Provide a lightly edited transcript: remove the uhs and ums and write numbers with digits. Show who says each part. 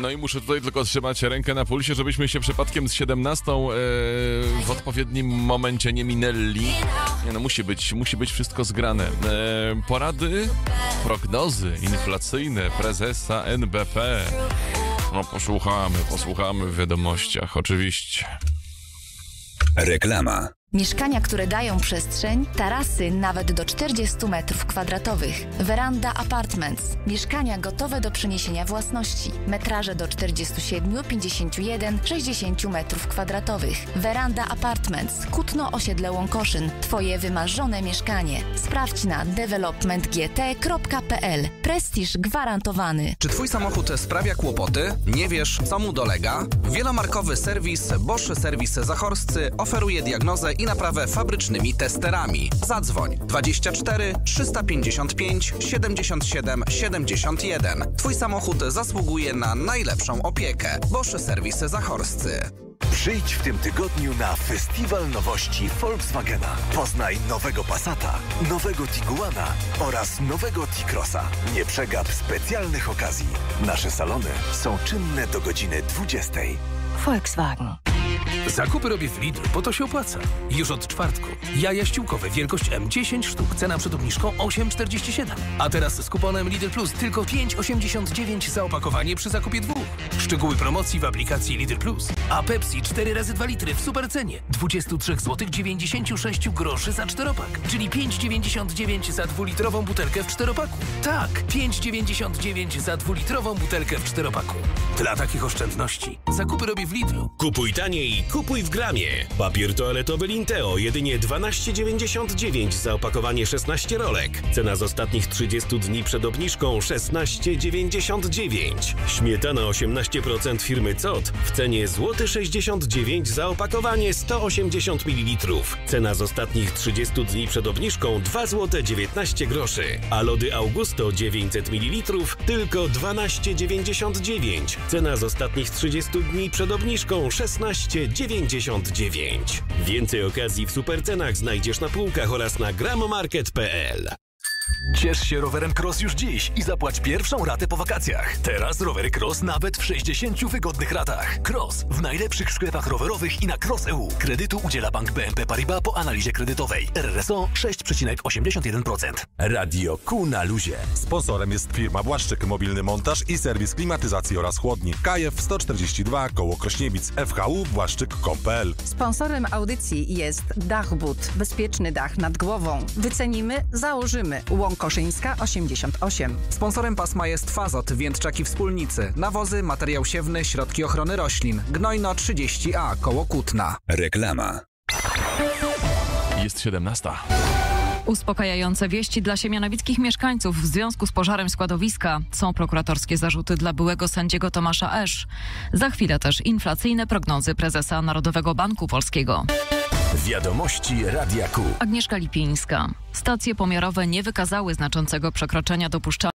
Speaker 1: No i muszę tutaj tylko trzymać rękę na pulsie, żebyśmy się przypadkiem z 17 w odpowiednim momencie nie minęli. Nie no, musi być wszystko zgrane. Porady, prognozy inflacyjne prezesa NBP. No posłuchamy w wiadomościach, oczywiście.
Speaker 2: Reklama.
Speaker 3: Mieszkania, które dają przestrzeń, tarasy nawet do 40 m2, Veranda Apartments, mieszkania gotowe do przeniesienia własności, metraże do 47, 51, 60 m2. Veranda Apartments, Kutno, osiedle Łąkoszyn, Twoje wymarzone mieszkanie. Sprawdź na developmentgt.pl. Prestiż gwarantowany.
Speaker 4: Czy Twój samochód sprawia kłopoty? Nie wiesz, co mu dolega? Wielomarkowy serwis Bosch Serwis Zachorscy oferuje diagnozę i naprawę fabrycznymi testerami. Zadzwoń 24 355 77 71. Twój samochód zasługuje na najlepszą opiekę. Bosch Serwis Zachorscy.
Speaker 5: Przyjdź w tym tygodniu na Festiwal Nowości Volkswagena. Poznaj nowego Passata, nowego Tiguana oraz nowego T-Crossa. Nie przegap specjalnych okazji. Nasze salony są czynne do godziny 20.
Speaker 6: Volkswagen.
Speaker 7: Zakupy robię w Lidl, bo to się opłaca. Już od czwartku. Jaja ściółkowe, wielkość M, 10 sztuk, cena przed obniżką 8,47. A teraz z kuponem Lidl Plus tylko 5,89 za opakowanie przy zakupie 2. Szczegóły promocji w aplikacji Lidl Plus. A Pepsi 4 razy 2 litry w supercenie. 23,96 zł za 4-pak. Czyli 5,99 za 2-litrową butelkę w 4-paku. Tak, 5,99 za 2-litrową butelkę w 4-paku. Dla takich oszczędności zakupy robię w Lidlu.
Speaker 8: Kupuj taniej, kupuj w Gramie. Papier toaletowy Linteo jedynie 12,99 za opakowanie 16 rolek. Cena z ostatnich 30 dni przed obniżką 16,99. Śmietana 18% firmy COT w cenie złoty 69 za opakowanie 180 ml. Cena z ostatnich 30 dni przed obniżką 2,19 zł. A lody Augusto 900 ml tylko 12,99. Cena z ostatnich 30 dni przed obniżką 16,99. Więcej okazji w supercenach znajdziesz na półkach oraz na grammarket.pl.
Speaker 5: Ciesz się rowerem Cross już dziś i zapłać pierwszą ratę po wakacjach. Teraz rowery Cross nawet w 60 wygodnych ratach. Cross w najlepszych sklepach rowerowych i na Cross.eu. Kredytu udziela Bank BNP Paribas po analizie kredytowej. RRSO 6,81%.
Speaker 9: Radio Q na luzie. Sponsorem jest firma Błaszczyk, mobilny montaż i serwis klimatyzacji oraz chłodni. Kajew 142 koło Krośniebic, FHU Błaszczyk.com.pl.
Speaker 6: Sponsorem audycji jest Dachbud. Bezpieczny dach nad głową. Wycenimy, założymy. Łąkoszyńska 88.
Speaker 4: Sponsorem pasma jest Fazot, Więdczaki Wspólnicy, nawozy, materiał siewny, środki ochrony roślin. Gnojno 30A, koło Kutna.
Speaker 2: Reklama.
Speaker 1: Jest 17.
Speaker 10: Uspokajające wieści dla siemianowickich mieszkańców w związku z pożarem składowiska. Są prokuratorskie zarzuty dla byłego sędziego Tomasza Esz. Za chwilę też inflacyjne prognozy prezesa Narodowego Banku Polskiego.
Speaker 5: Wiadomości Radia Q.
Speaker 10: Agnieszka Lipińska. Stacje pomiarowe nie wykazały znaczącego przekroczenia dopuszczalnego